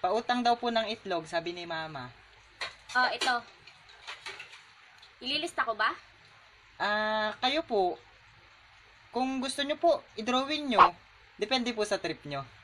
Pautang daw po ng itlog, sabi ni Mama. Oh, ito. Ililista ko ba? Kayo po, kung gusto nyo po, i-drawing nyo. Depende po sa trip nyo.